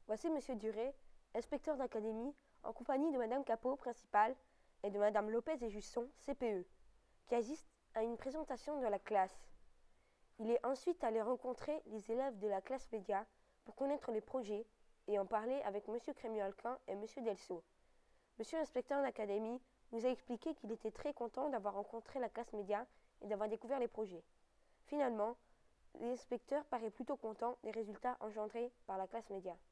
Voici Monsieur Duré, inspecteur d'académie, en compagnie de Madame Capot, principale, et de Madame Lopez et Jusson, CPE, qui assistent à une présentation de la classe. Il est ensuite allé rencontrer les élèves de la classe média pour connaître les projets et en parler avec Monsieur Crémiolquin et Monsieur Delceau. Monsieur l'inspecteur d'académie nous a expliqué qu'il était très content d'avoir rencontré la classe média et d'avoir découvert les projets. Finalement, l'inspecteur paraît plutôt content des résultats engendrés par la classe média.